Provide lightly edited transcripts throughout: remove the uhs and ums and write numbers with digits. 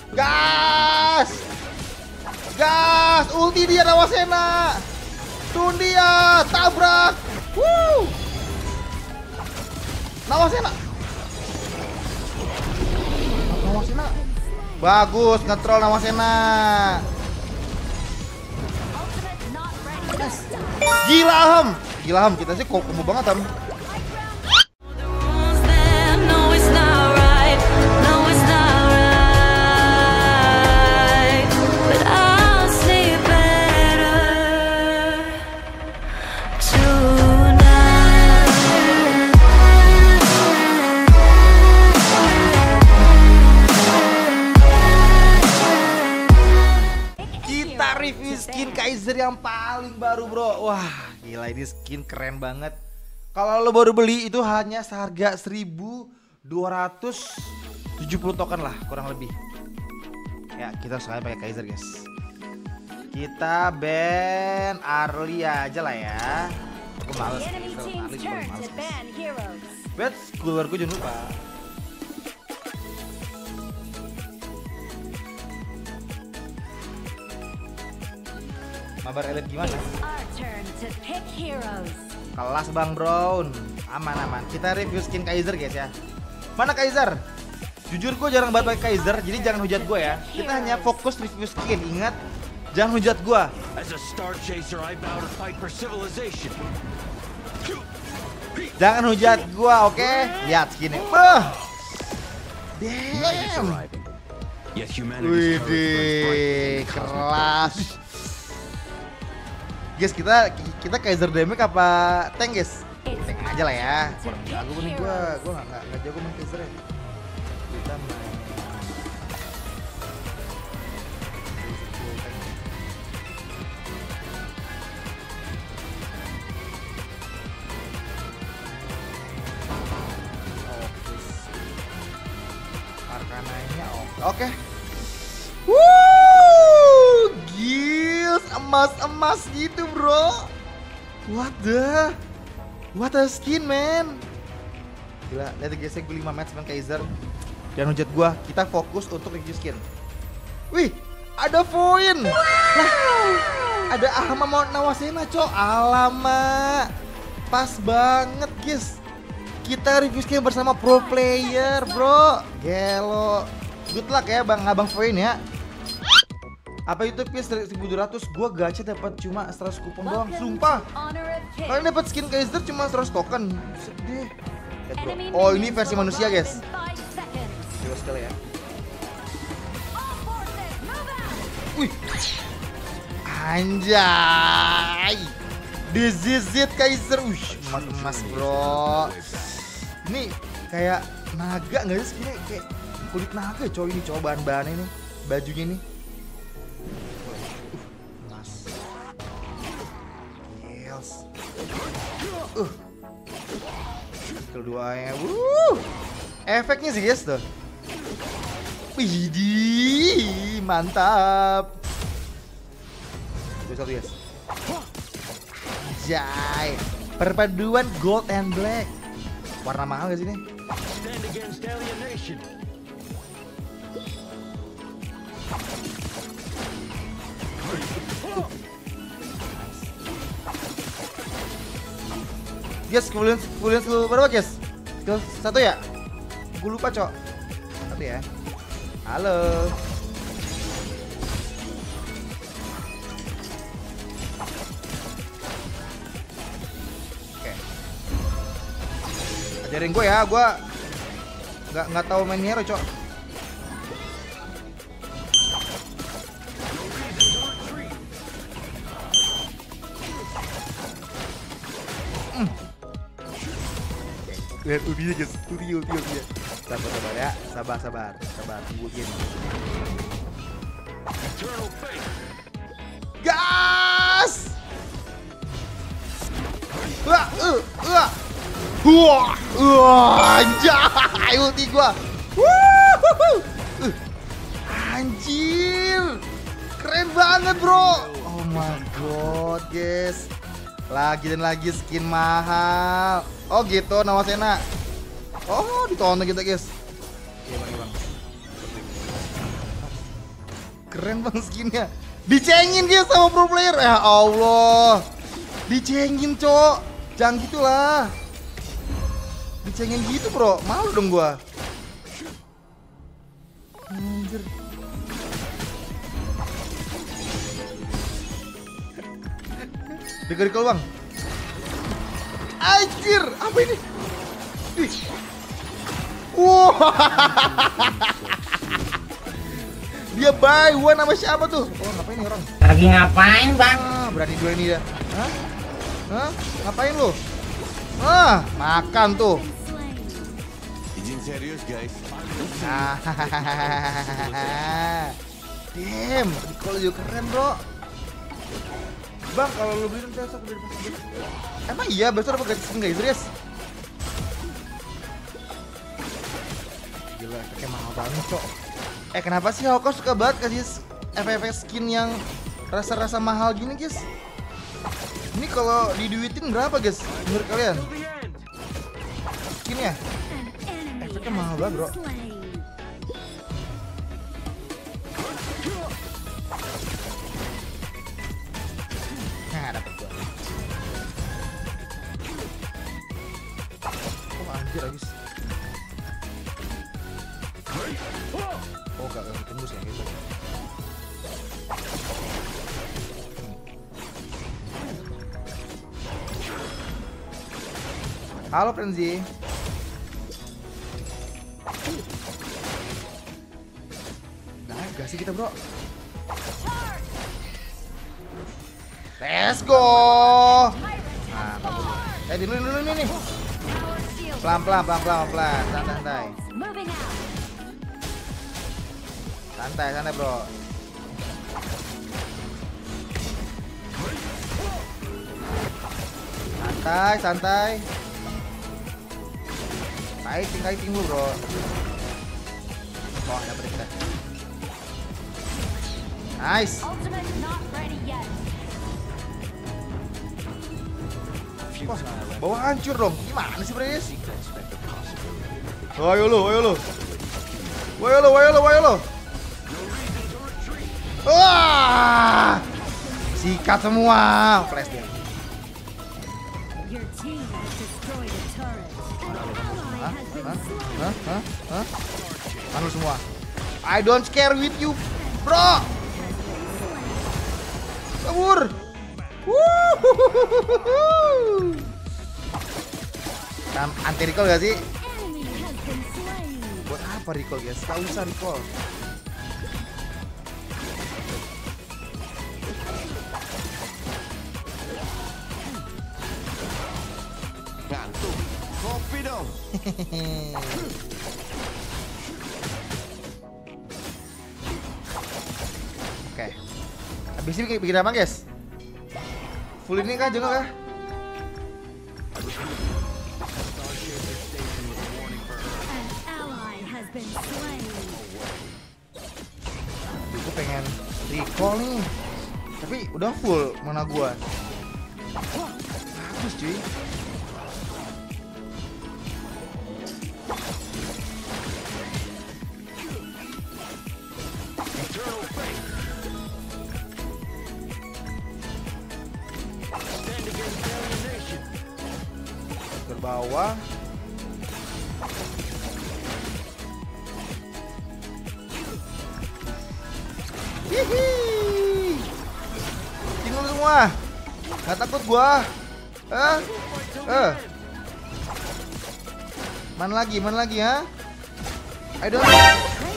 Gas! Gas! Ulti dia Nawasena. Tun dia, tabrak. Woo! Nawasena. Nawasena. Bagus, ngetrol Nawasena. Gila Ham. Gila Ham, kita sih kombo banget Ham. Review skin Kaiser yang paling baru bro. Wah gila, ini skin keren banget. Kalau lo baru beli itu hanya seharga 1.270 token lah kurang lebih. Ya kita sekalian pakai Kaiser guys. Kita ban Arlia aja lah ya. Aku males bet keluarku jangan lupa. Mabar Elite gimana? Kelas Bang Brown. Aman-aman. Kita review skin Kaiser guys ya. Mana Kaiser? Jujur gue jarang banget pakai Kaiser, jadi jangan hujat gue ya. Kita hanya fokus review skin. Ingat, jangan hujat gue. Jangan hujat gue, oke? Lihat skinnya. Damn. Widih, kelas. Guys, kita Kaiser damage apa tank guys? Tank aja lah ya. Kurang jago nih gua nggak jago main Kaiser ya. Kita main Arkananya oke. Gils, emas-emas gitu bro. What a skin man. Gila, lihat guys, gue 5 match main Kaiser. Dan hujat gua, kita fokus untuk review skin. Wih, ada Voin. Nah, ada Ahma mau Nawasena cok. Alamak, pas banget guys. Kita review skin bersama pro player bro. Gelo. Good luck ya bang, abang Voin ya. Apa itu piece 1.200? Gua gacha dapat cuma 100 kupon doang, sumpah. Kalian dapat skin Kaiser cuma 100 token. Sedih. Oh, ini versi manusia, guys. Coba sekali ya. Wih. Anjay. This is it Kaiser. Wih, emas-emas, bro. Ini kayak naga enggak sih skinnya, kayak kulit naga coy ini, coba bahan-bahannya nih, bajunya nih. Keduanya, efeknya sih guys tuh. Widih, mantap. Satu guys. Jai, perpaduan gold and black. Warna mahal gak sih ini? Guys, kemudian lu berapa guys? Skill 1 ya? Gue lupa cok. 1 ya. Halo. Oke. Ajarin gue ya, gue nggak tahu main hero cok. Lihat ultinya guys, ulti. Sabar ya, sabar, tungguin. Gas! Anjay, ulti gua. Anjir, keren banget bro. Oh my god guys, lagi dan lagi skin mahal. Oh gitu Nawasena. Oh ditonton kita guys. Iya bang. keren bang skinnya. Dicengin dia sama pro player. Ya Allah. Dicengin cok. Jangan gitulah. Dicengin gitu bro. Malu dong gua. Anjir. Dia recall bang. Anjir. Apa ini? Ih. Wow. Dia buy one sama siapa tuh? Oh ngapain nih orang? Lagi ngapain bang? Berani dua ini dia. Hah? Hah? Ngapain lu? Ah, makan tuh. Izin serius guys. Damn, recall juga keren bro. Bang, kalau lu beli nanti besok beli pasar. Emang iya besok dapat gratis enggak serius? Gila, kayak mahal banget cok. Kenapa sih Hoko suka banget kasih FF skin yang rasa-rasa mahal gini guys? Ini kalau diduitin berapa guys menurut kalian? Skinnya? Efeknya mahal banget bro. Nah dapet gua. Oh anjir habis. Oh gak tembus ya gitu. Halo Frenzy. Nah, gas sih kita bro. Let's go. Nah, kabur. Dulu nih. Pelan. Santai bro. Santai. Kiting dulu bro. Wah dapet kita. Nice. Wah, bawa hancur dong. Gimana sih Bres? Ayo lu. Wah! Sikat semua. Flash dia. Hah? Manul semua. I don't care with you, bro. Kabur. Anti recall gak sih? Buat apa recall guys? Gak usah recall. Ngantuk. Kopi dong. Oke. Habis ini bikin apa guys? Full ini kah jengok kah? Aku pengen recall nih. Tapi udah full mana gua. Bagus cuy. Bawah. Hihi. Tinggal semua. Gak takut gua. Mana lagi ha? I don't know.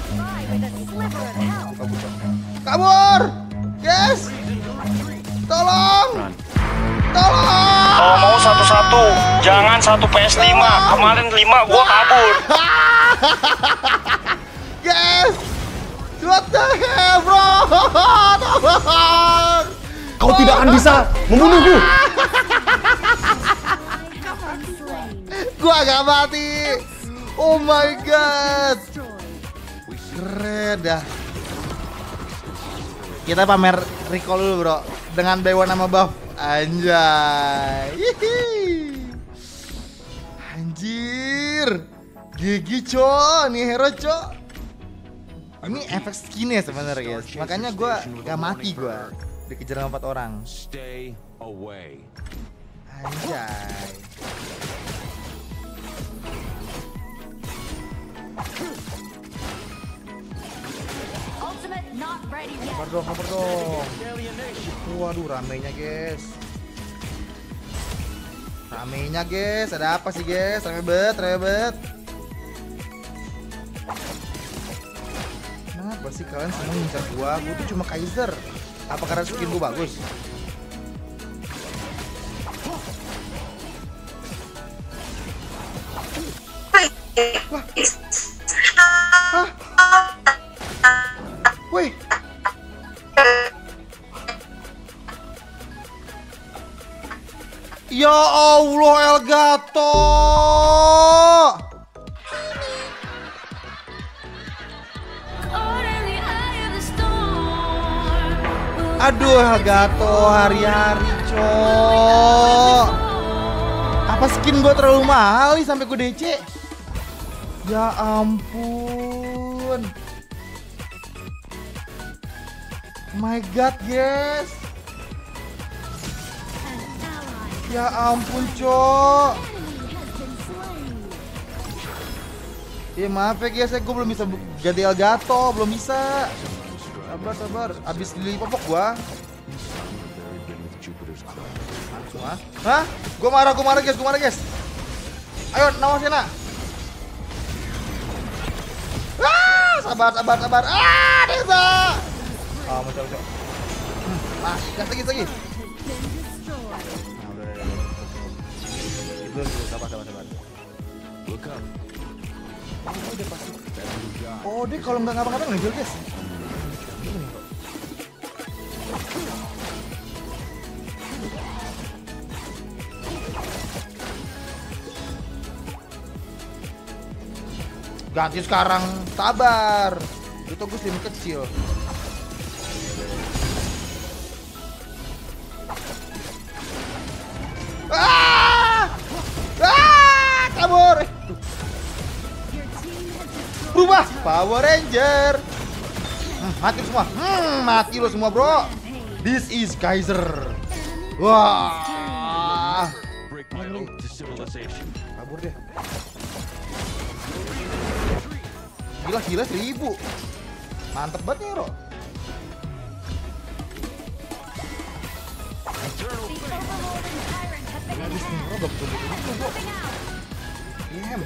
Kabur. Yes. Tolong. Kalau mau satu-satu, jangan satu PS5. Kemarin 5 gua kabur. Yes. What the hell, bro? Tolong. Kau tidak akan bisa membunuhku. Gua gak mati. Oh my god. Keren dah. Kita pamer recall dulu bro. Dengan buy one sama buff. Anjay. Hihi. Anjir. Gigi co. Nih hero co. Ini efek skinnya sebenarnya guys. Makanya gue gak mati gue. Dikejar sama 4 orang. Stay away. Anjay. Ultimate not ready yet. Kabar dong. Waduh ramenya guys. Ada apa sih guys? Rame bet. Kenapa sih kalian semua ngincar gua? Gua tuh cuma Kaiser. Apa karena skin gua bagus? Wah. Hah? Wih. Ya Allah Elgato. Aduh Elgato hari-hari cok. Apa skin gue terlalu mahal nih sampai gue DC? Ya ampun. My god guys. Ya ampun cok. Ya maaf ya guys, gue belum bisa ganti Elgato, belum bisa. Sabar. Abis di popok gua. Langsung ah. Hah? Gua marah guys. Ayo nawasin nak. Sabar. Desa. Muncul. Gas lagi. Itu sabar. Look up. Oh, dia kalau nggak ngapa-ngapain ngejual guys. Ganti sekarang, sabar. Itu gue slim kecil. Kabur. Berubah Power Ranger. Mati semua. Mati lo semua, bro. This is Kaiser. Wah. Kabur deh. Gila 1000. Mantep banget nih, bro. Habis nih, bro. Gak betul-betul, bro. Damn.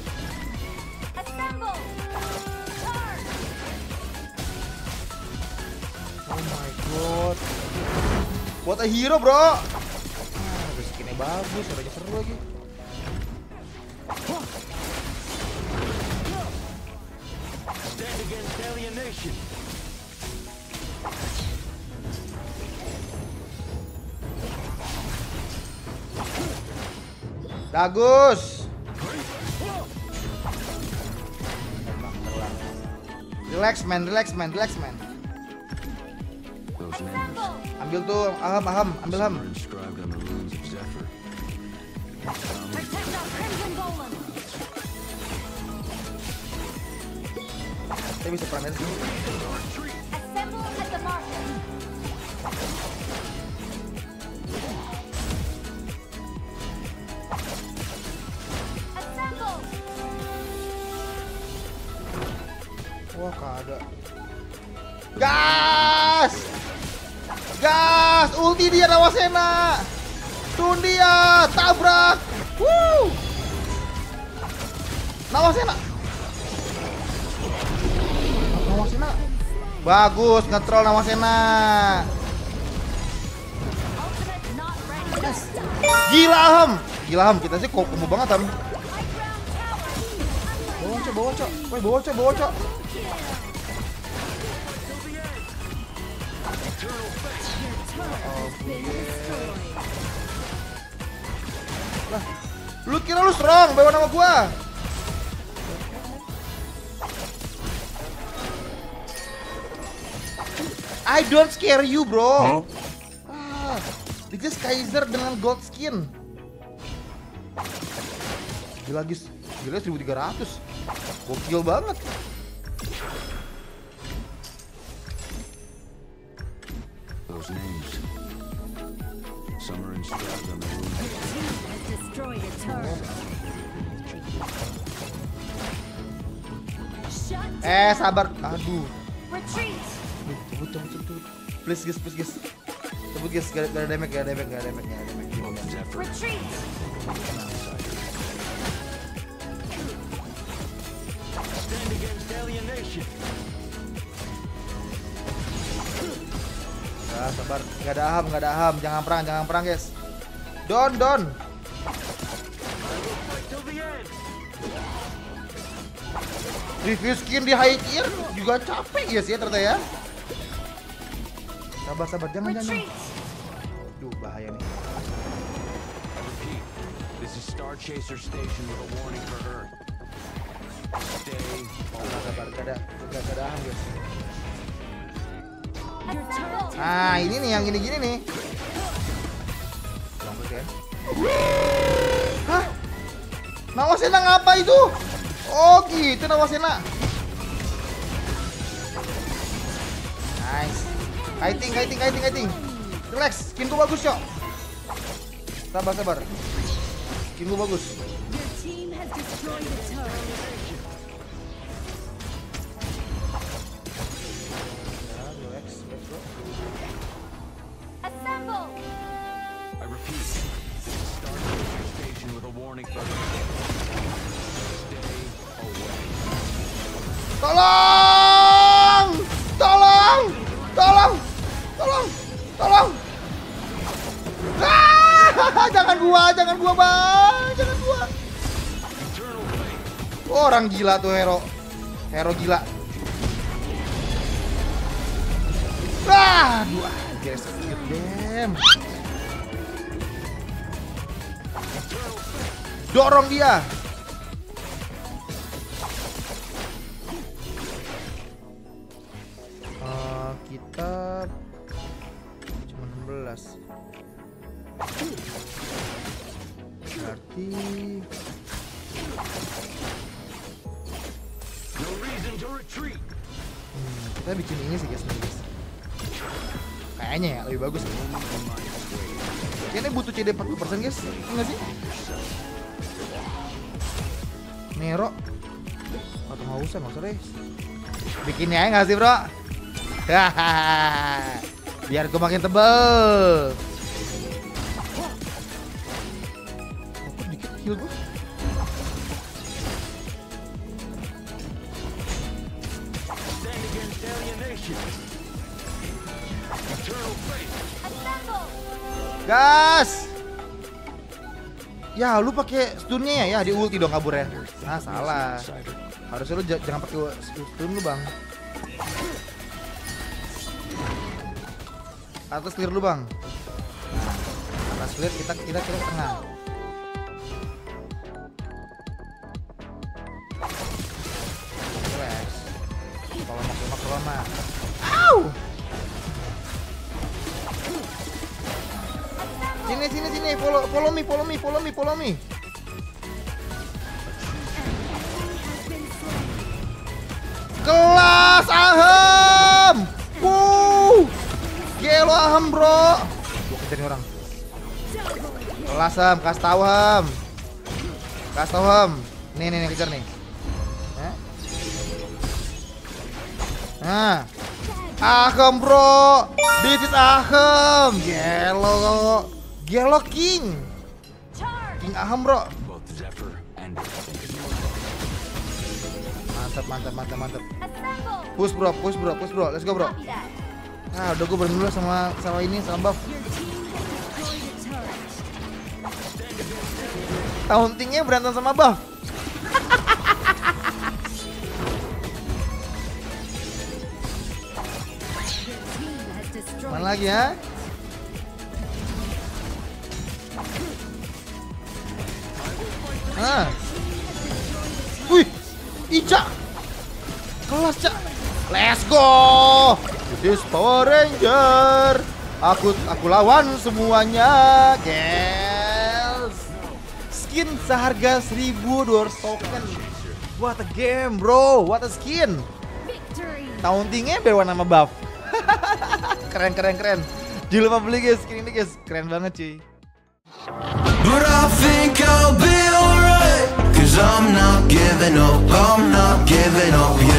Oh my god. What a hero, bro. Skinnya bagus, suaranya seru lagi. Stand against alienation. Bagus. Relax man. Those names Ambil tuh, aham, ambil ham. are inscribed on the runes of Zephyr. Protect our crimson golem. Saya bisa peranin sini. Assemble at the marker. Assemble. Wah, kagak. Gas! Ulti dia Nawasena. Tun dia, tabrak. Woo! Nawasena. Bagus, nge-troll Nawasena. Ultimate not ready yet. Gila Ham, kita sih kombo banget Ham. Bawa cok. Woi, bawa cok. Lah, lu kira lu strong bawa nama gua? I don't scare you, bro. This is Kaiser dengan gold skin. Gila 1300. Gokil banget. those names. Summer and Stroud on the ruins. Has destroyed a turret. Shut Sabar. Aduh. retreat. Cabut. Please guys. Cabut guys, gak ada damage. Zephyr. Retreat. Stand against alienation. Sabar. Gak ada aham. Jangan perang guys. Don. Till the end. Review skin di high tier juga capek ya sih ternyata ya. Sabar. Jangan. Retreat. Duh, bahaya nih. I repeat, this is Star Chaser Station with a warning for Earth. Stay Sabar. Gak ada aham guys. Your turret Ah, ini nih yang gini nih. Bagus kan? Hah? Nawasena ngapa itu? Oh gitu Nawasena. Nice. Kiting. Relax, skin gua bagus, Cok. Sabar. Skin gua bagus. Your team has destroyed a turret. Relax, bro. Assemble. I repeat, this is Star Chaser Station with a warning for Earth. Stay away. Tolong. Jangan gua, Bang. Jangan gua. Eternal flame. Orang gila tuh Hero gila. Aduh, anjir sakit dem. Dorong dia. Kita cuma 16. Berarti No reason to retreat. kita bikin ini sih guys. Kayaknya ya lebih bagus. Kayaknya butuh CD 40% guys. Enggak sih? Nero. Atau nggak usah deh. Bikinnya aja nggak sih bro? Biar gue makin tebel. Kok dikit heal gue? Stand against alienation. Eternal flame. Assemble. Gas! Ya lu pakai stunnya ya di ulti dong kaburnya. Ah salah. Harusnya lu jangan pakai stun lu bang. Atas clear lu bang. Nah, atas clear kita ke tengah. Relax. Kalau mah. Au! Sini. Follow me. Kelas Ahem. Gelo Ahem bro. Gua kejar nih orang. Kelas Ahem, kasih tahu Ahem. Nih kejar nih. Nah. Ahem bro. This is Ahem. Gelo King. Charge. King Ahem bro. Both Zephyr and Mantap. Assemble. Push bro. Let's go bro. Copy that. Nah, udah gue berani dulu sama ini sama buff. Your team has destroyed a turret. Tauntingnya berantem sama buff. Your team has destroyed. Mana lagi ya? Wih, Ica. Kelas Cak. Let's go. This Power Ranger. Aku lawan semuanya, guys. Skin seharga 1.200 token. What a game, bro. What a skin. Victory. Tauntingnya bewa nama buff. Keren. Jangan lupa beli guys, skin ini guys, keren banget cuy. But I think I'll be alright, 'cause I'm not giving up, I'm not giving up, yeah.